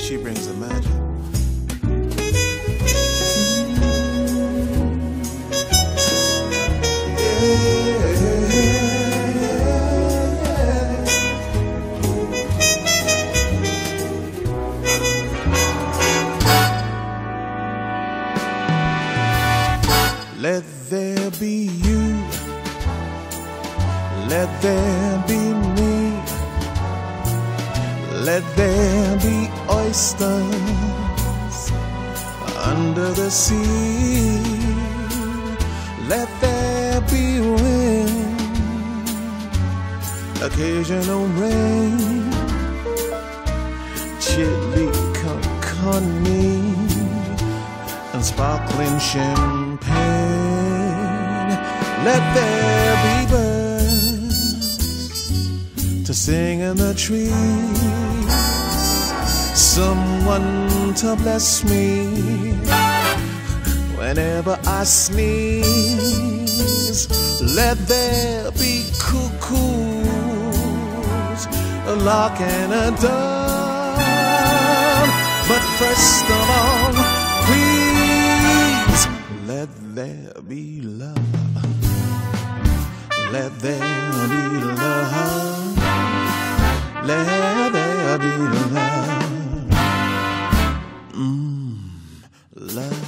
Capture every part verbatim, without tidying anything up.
She brings the magic. Let there be you, let there be me, let there be oysters under the sea, let there be wind, occasional rain, chili con carne, and sparkling champagne. Let there be birds to sing in the trees, someone to bless me whenever I sneeze. Let there be cuckoos, a lark and a dove, but first of all, please, let there be love. Let there be love. Let there be love. Mmm, love.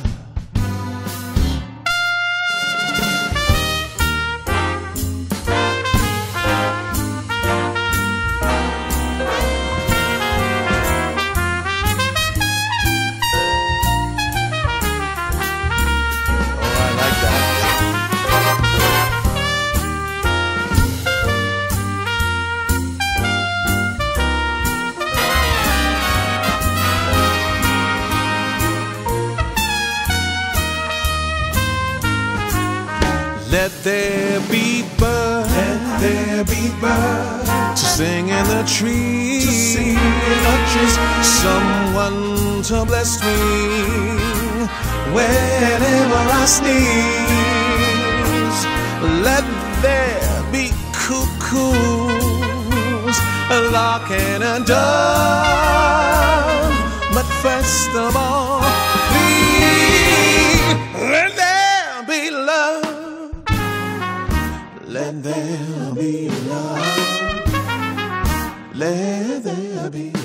Let there be birds, let there be birds to sing in the trees, to sing in the trees. Someone to bless me whenever I sneeze. Let there be cuckoos, a lark and a dove, but first of all, please, let there be love. Let there be love. Let there be